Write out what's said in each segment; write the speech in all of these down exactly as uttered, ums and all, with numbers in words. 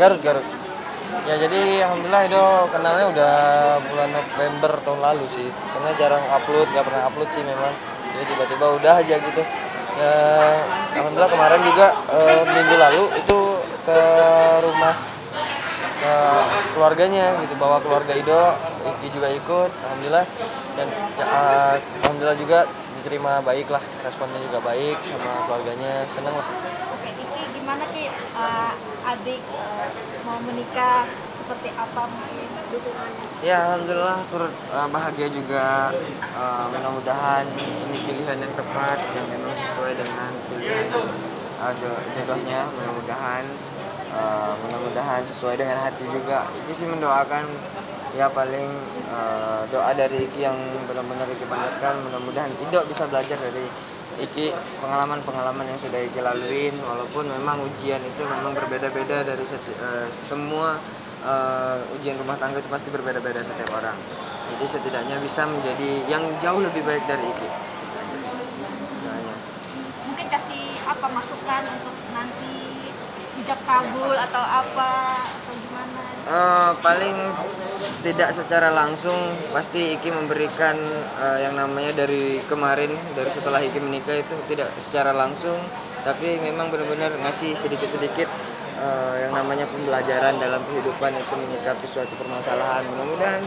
Garut, Garut. Ya jadi alhamdulillah Ido kenalnya udah bulan November tahun lalu sih. Karena jarang upload, nggak pernah upload sih memang. Jadi tiba-tiba udah aja gitu. Ya, alhamdulillah kemarin juga eh, minggu lalu itu ke rumah ke keluarganya gitu, bawa keluarga Ido, Iki juga ikut, alhamdulillah. Dan ya, eh, alhamdulillah juga diterima baik lah, responnya juga baik sama keluarganya, seneng lah. Oke, Iki gimana Ki? Eh, adik eh, mau menikah seperti apa mungkin dukungannya? Ya alhamdulillah turut eh, bahagia juga. Eh, mudah-mudahan ini pilihan yang tepat yang memang sesuai dengan pilihan eh, jo- jodohnya. Mudah-mudahan eh, mudah-mudahan sesuai dengan hati juga. Iki sih mendoakan ya paling eh, doa dari Iki yang benar-benar Iki panjatkan. Mudah-mudahan Ido bisa belajar dari Iki, pengalaman-pengalaman yang sudah Iki laluin, walaupun memang ujian itu memang berbeda-beda dari seti- eh, semua. Uh, ujian rumah tangga itu pasti berbeda-beda setiap orang. Jadi setidaknya bisa menjadi yang jauh lebih baik dari Iki. Itu aja sih. Itu aja. Mungkin kasih apa masukan untuk nanti hijab kabul atau apa atau gimana? Uh, paling tidak secara langsung pasti Iki memberikan uh, yang namanya dari kemarin, dari setelah Iki menikah itu tidak secara langsung, tapi memang benar-benar ngasih sedikit-sedikit uh, yang namanya pembelajaran dalam kehidupan itu menyikapi suatu permasalahan. Mudah-mudahan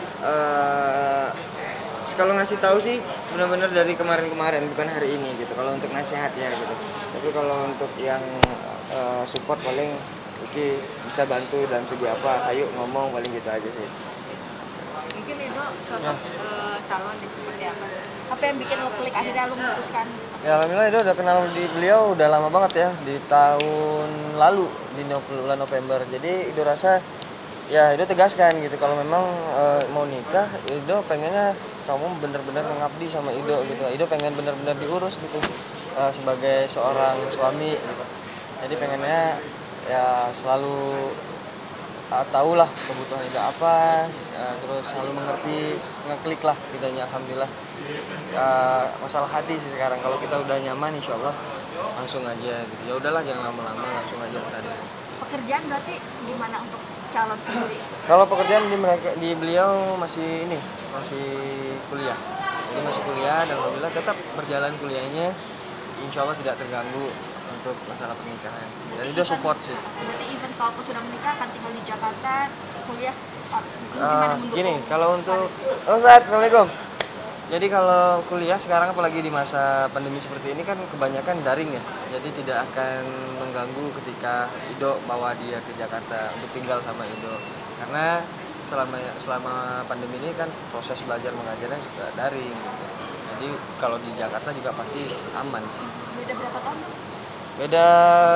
uh, kalau ngasih tahu sih benar-benar dari kemarin-kemarin, bukan hari ini gitu. Kalau untuk nasihat ya gitu. Tapi kalau untuk yang uh, support paling Iki bisa bantu dalam segi apa, ayo ngomong, paling gitu aja sih. Mungkin itu sosok eh, calon di seperti apa? Apa yang bikin lo klik akhirnya lo memutuskan? Ya alhamdulillah itu udah kenal di beliau udah lama banget ya, di tahun lalu di no- bulan November. Jadi Ido rasa ya Ido tegaskan gitu kalau memang eh, mau nikah, Ido pengennya kamu bener-bener mengabdi sama Ido gitu. Ido pengen bener-bener diurus gitu eh, sebagai seorang suami gitu. Jadi pengennya ya selalu uh, tahu lah kebutuhan Ido apa, uh, terus selalu mengerti, ngeklik lah kitanya alhamdulillah. Uh, masalah hati sih sekarang, kalau kita udah nyaman insya Allah langsung aja gitu. Ya udahlah jangan lama-lama, langsung aja ke sana. Pekerjaan berarti gimana untuk calon sendiri? Kalau pekerjaan di, mereka, di beliau masih ini, masih kuliah. Jadi masih kuliah dan alhamdulillah tetap berjalan kuliahnya, insya Allah tidak terganggu untuk masalah pernikahan. Jadi dia support sih. Berarti even kalau sudah menikah akan tinggal di Jakarta, kuliah ah, gimana Uh, mendukung? gini, kalau untuk oh, Ustaz, assalamualaikum. Jadi kalau kuliah sekarang apalagi di masa pandemi seperti ini kan kebanyakan daring ya. Jadi tidak akan mengganggu ketika Ido bawa dia ke Jakarta untuk tinggal sama Ido. Karena selama selama pandemi ini kan proses belajar mengajarnya juga daring gitu. Jadi kalau di Jakarta juga pasti aman sih. Beda berapa tahun? Beda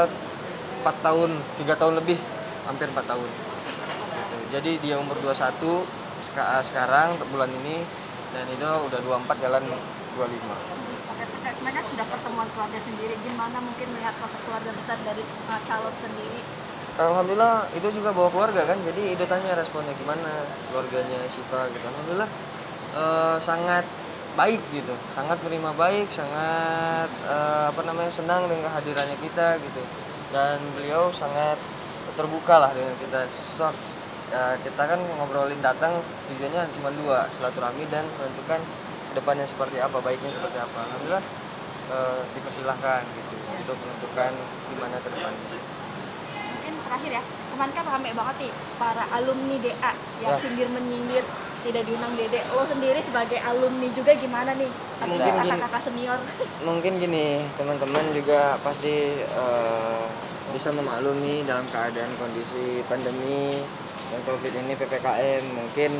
empat tahun, tiga tahun lebih, hampir empat tahun. Gitu. Jadi dia umur dua puluh satu seka- sekarang bulan ini, dan Ido udah dua puluh empat jalan dua puluh lima. Oke, terkait mereka sudah pertemuan keluarga sendiri, gimana mungkin melihat sosok keluarga besar dari uh, calon sendiri? Alhamdulillah Ido juga bawa keluarga kan, jadi Ido tanya responnya gimana keluarganya Syifa gitu. Alhamdulillah eh, sangat baik gitu, sangat menerima baik, sangat eh, apa namanya senang dengan kehadirannya kita gitu. Dan beliau sangat terbuka lah dengan kita. So, ya, kita kan ngobrolin datang tujuannya cuma dua, silaturahmi dan menentukan depannya seperti apa, baiknya seperti apa. Alhamdulillah eh, dipersilahkan gitu untuk menentukan gimana ke depannya. Mungkin terakhir ya, kemarin kan rame banget nih para alumni D A yang Ya. sindir menyindir tidak diundang Dede. Lo sendiri sebagai alumni juga gimana nih? Atau Mungkin gini. kakak-kakak senior? Mungkin gini, teman-teman juga pasti eh, bisa memaklumi dalam keadaan kondisi pandemi dan Covid ini, P P K M. Mungkin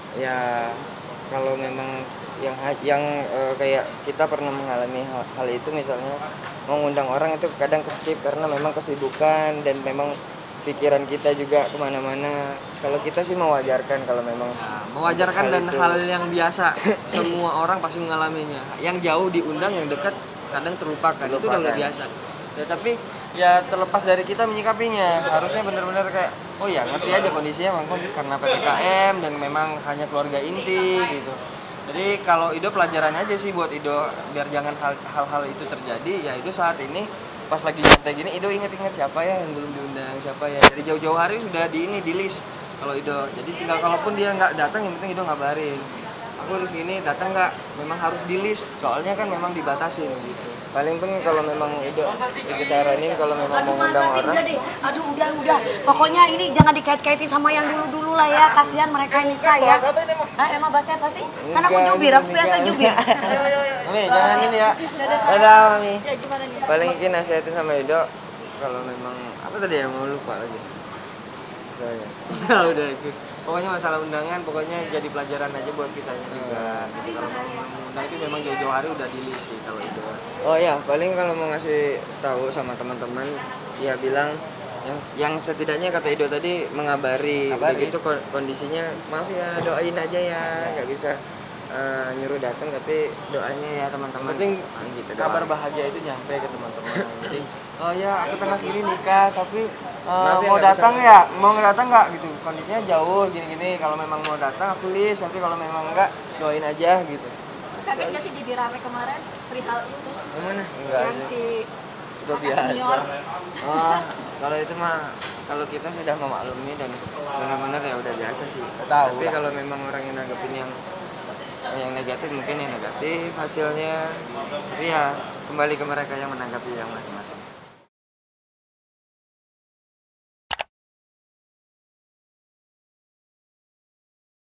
ya kalau memang yang ha- yang eh, kayak kita pernah mengalami hal, hal itu, misalnya mau ngundang orang itu kadang keskip karena memang kesibukan dan memang pikiran kita juga kemana-mana. Kalau kita sih mewajarkan kalau memang Mewajarkan hal dan itu. hal yang biasa, semua orang pasti mengalaminya. Yang jauh diundang, yang dekat kadang terlupakan. Itu udah udah Terlupakan. biasa. Ya tapi ya terlepas dari kita menyikapinya, harusnya benar-benar kayak oh ya ngerti aja kondisinya memang karena P P K M dan memang hanya keluarga inti gitu. Jadi kalau Ido pelajaran aja sih buat Ido biar jangan hal- hal-hal itu terjadi, ya Ido saat ini pas lagi nyantai gini Ido inget-inget siapa ya yang belum diundang, siapa ya. Dari jauh-jauh hari sudah di ini di list kalau Ido. Jadi tinggal kalaupun dia nggak datang yang penting Ido ngabarin. Aku di sini datang nggak, memang harus di list. Soalnya kan memang dibatasin gitu. Paling pun kalau memang Ido Ido saranin kalau memang Aduh mau masa undang sih orang. udah deh. Aduh udah udah. Pokoknya ini jangan dikait-kaitin sama yang dulu-dulu lah ya. Kasihan mereka ini saya. Ah emang bahasa apa sih? Kan aku Enggak, jubir, aku ini biasa kan. jubir. Mami, jangan ini ya. Dadah, Mami. Ya gimana nih? Paling Iki nasihatin sama Ido kalau memang apa tadi yang mau lupa lagi. Soalnya. Udah itu. Pokoknya masalah undangan pokoknya jadi pelajaran aja buat kitanya juga. Gitu. Kalau mau undang itu memang jauh-jauh hari udah di list sih kalau itu. Oh ya, paling kalau mau ngasih tahu sama teman-teman ya bilang yang yang setidaknya kata Ido tadi mengabari, Kabari. begitu kon- kondisinya maaf ya doain aja ya nggak bisa eh, nyuruh datang tapi doanya ya teman-teman. Penting Ah, gitu kabar doang. bahagia itu nyampe ke teman-teman. Jadi, oh ya aku tanggal segini nikah, tapi eh, Maaf ya, mau nggak datang bisa. ya, mau datang nggak gitu. Kondisinya jauh gini-gini. Kalau memang mau datang aku list, tapi kalau memang enggak doain aja gitu. Kaget nggak sih jadi rame kemarin perihal itu Yang mana? Enggak yang sih. si Udah kakak biasa. senior. Oh, kalau itu mah kalau kita sudah memaklumi dan benar-benar ya udah biasa sih. Tahu Tapi lah. kalau memang orang yang nanggepin yang yang negatif mungkin yang negatif hasilnya. Tapi ya kembali ke mereka yang menanggapi yang masing-masing.